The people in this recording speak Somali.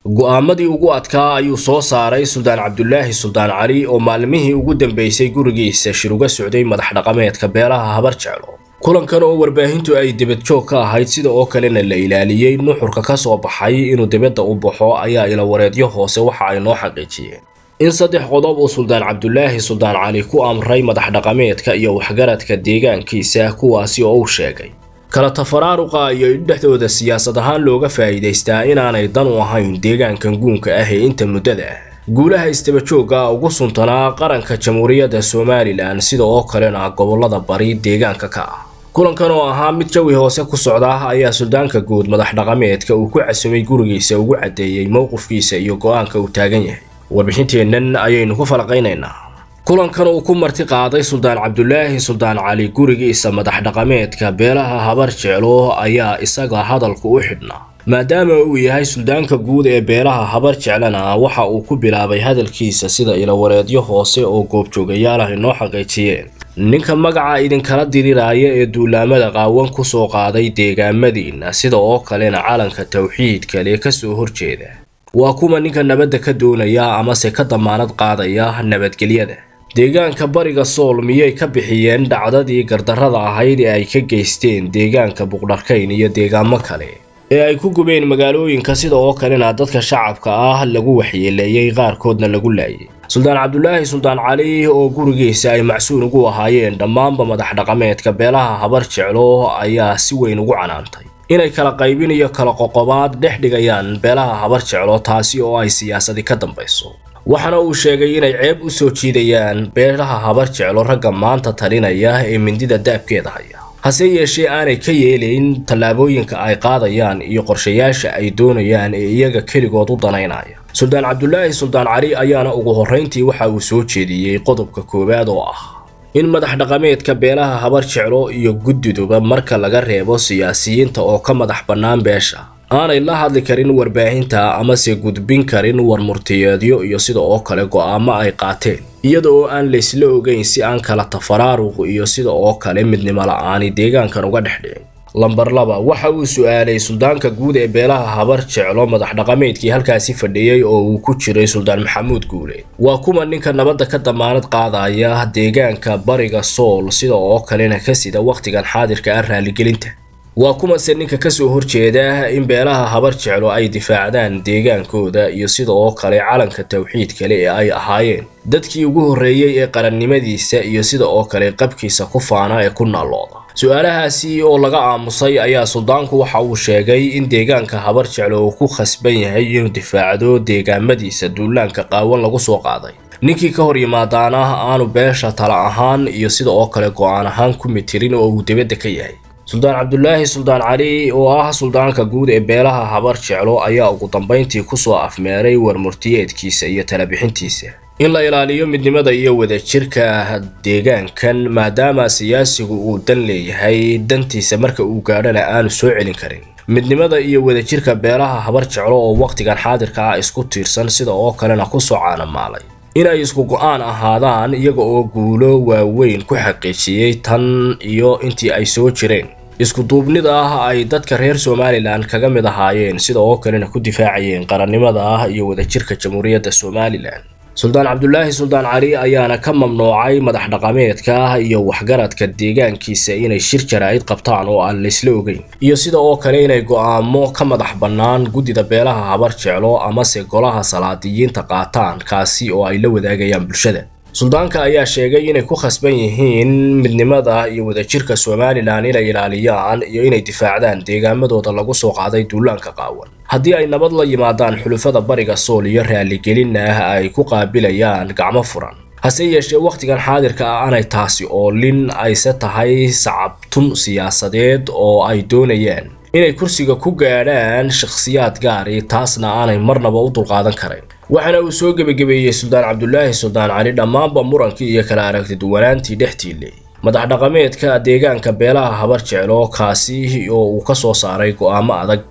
go'aamadii ugu adkaa ayuu soo saaray Suldaan Cabdullaahi Suldaan Cali oo maalmihii ugu dambeysay gurigiisa shir uga socday madax dhaqameedka beelaha habar jeclo. kulankan oo warbaahintu ay dibad joog ka ahayd sida oo kalena la ilaaliyay nuxurka ka soo baxay inuu dibadda u baxo ayaa ila wareedyo hoose waxa ay noo xaqiijiyeen in saddex qodob oo Suldaan Cabdullaahi Suldaan Cali ku amray madax dhaqameedka iyo waxgaradka deegaankiisa kuwaasi oo uu sheegay kala tafaraaruqa iyo dhexdooda siyaasad ahaan looga faa'iideystaa inaanay dan u ahayn deegaankan guunka ah ee inta muddada guulaha istabajooga ugu suntanaa qaranka Jamhuuriyadda Soomaaliland sida oo kalena gobolada bari deegaanka ka ah. kulankan oo ahaa mid jawi hoose ku socda ayaa suldaanka guud madax dhaqameedka uu ku casumay gurigiisa ugu cadeeyay mowqifkiisa iyo go'aanka uu taagan yahay. warbixinteennan ayaynu ku falaqaynaynaa kulankan uu ku marti qaaday Suldaan Cabdullaahi Suldaan Cali gurigiisa madax dhaqameedka beelaha habar jeclo ayaa isaga hadalku u xidhnaa maadaama uu yahay suldaanka guud ee beelaha habar jeclana waxa uu ku bilaabay hadalkiisa sida ila wareedyo hoose oo goobjoogayaal ah inoo xaqiijiyeen ninka magaca idin kala diriraaya ee duulaamada qaawan ku soo qaaday deegaamadiina sida oo kalena calanka tawxiidka ee ka soo horjeeda waa kuma ninka nabadda ka doonaya ama se ka damaanad qaadaya nabadgelyada deegaanka bariga Sool miyay ka bixiyeen dhacdadii gardarrada ahayd ee ay ka geysteen deegaanka Buqdharkayn iyo deegaamo kale ee ay ku gubeen magaalooyinka sida oo kalena dadka shacabka ah lagu waxyeeleeyay qaarkoodna lagu laayay. Suldaan Cabdullaahi Suldaan Cali oo gurigiisa ay macsuun ugu ahaayeen dhammaanba madax dhaqameedka beelaha habar jeclo ayaa si weyn ugu canaantay inay kala qaybin iyo kala qoqobaad dhex dhigayaan beelaha habar jeclo taasi oo ay siyaasadi ka dambayso. waxana uu sheegay inay ceeb u soo jiidayaan beelaha habar jeclo ragga maanta talinaya ee mindida daabkeeda haya hase yeeshee aanay ka yeelayn tallaabooyinka ay qaadayaan iyo qorshayaasha ay doonayaan ee iyaga keligood u danaynaya. Suldaan Cabdullaahi Suldaan Cali ayaana ugu horreyntii waxa uu soo jeediyay qodobka koowaad oo ah in madax dhaqameedka beelaha habar jeclo iyo guddiduba marka laga reebo siyaasiyiinta oo ka madax bannaan beesha aanay la hadli karin warbaahinta ama se gudbin karin warmurtiyeedyo iyo sida oo kale go'aamo ay qaateen iyada oo aan la isla ogeyn si aan kala tafaraaruq iyo sida oo kale midnimo la'aan deegaankan uga dhexdhicin. lambar 2 waxa uu su'aalay suldaanka guud ee beelaha habar jeclo madax dhaqameedkii halkaasi fadhiyay oo uu ku jiray Suldaan Maxamuud Guule waa kuma ninka nabadda ka damaanad qaadaya deegaanka bariga Sool sida oo kalena ka sida waqtigan xaadirka ah raaligelinta waa kuma ninka ka soo horjeeda in beelaha habar jeclo ay difaacdaan deegaankooda iyo sida oo kale calanka tawxiidka ee ay ahaayeen dadkii ugu horeeyay ee qarannimadiisa iyo sida oo kale qabkiisa ku faana ee ku naalooda. su'aalahaasi oo laga aamusay ayaa suldaanku waxa uu sheegay in deegaanka habar jeclo uu ku khasban yahay inuu difaacdo deegaamadiisa duulaanka qaawan lagu soo qaaday ninkii ka hor yimaadaana aanu beesha tala ahaan iyo sida oo kale go'aan ahaan ku mitirin oo uu dibadda ka yahay. Suldaan Cabdullaahi Suldaan Cali oo ah suldaanka guud ee beelaha habar jeclo ayaa ugu dambeyntii ku soo afmeeray warmurtiyeedkiisa iyo tala bixintiisa in la ilaaliyo midnimada iyo wadajirka deegaankan maadaama siyaasigu uu dan leeyahay dantiisa marka uu gaadhana aanu soo celin karin midnimada iyo wadajirka beelaha habar jeclo oo waqtigan xaadirka ah isku tiirsan sida oo kalena ku soo caanamaalay inay isku go'aan ahaadaan iyaga oo guulo waaweyn ku xaqiijiyay tan iyo intii ay soo jireen isku duubnida ay dadka reer Soomaaliland kaga mid ahaayeen sida oo kalena ku difaacayeen qarannimada iyo wadajirka Jamhuuriyadda Soomaaliland. Suldaan Cabdullaahi Suldaan Cali ayaana ka mamnuucay madax dhaqameedka iyo waxgaradka deegaankiisa inay shir jaraa'id qabtaan oo aan la isla ogeyn iyo sida oo kale inay go'aamo ka madax bannaan guddida beelaha habar jeclo ama se golaha salaadiyiinta qaataan kaasi oo ay la wadaagayaan bulshada. suldaanka ayaa sheegay inay ku khasban yihiin midnimada iyo wadajirka Soomaaliland inay ilaaliyaan iyo inay difaacdaan deegaamadooda lagu soo qaaday duulaanka qaawan haddii ay nabad la yimaadaan xulufada bariga Sool iyo raaligelinna ay ku qaabilayaan gacmo furan hase yeeshee waqtigan xaadirka ah aanay taasi oo lin ayse tahay sacabtun siyaasadeed oo ay doonayaan inay kursiga ku gaadhaan shakhsiyaad gaar ah taasna aanay marnaba u dulqaadan karin. waxana uu soo gabagabeeyay Suldaan Cabdullaahi Suldaan Cali dhammaanba murankii iyo kala aragti duwanaantii dhextiilay madax dhaqameedka deegaanka beelaha habar jeclo kaasi oo uu ka soo saaray go'aamo adag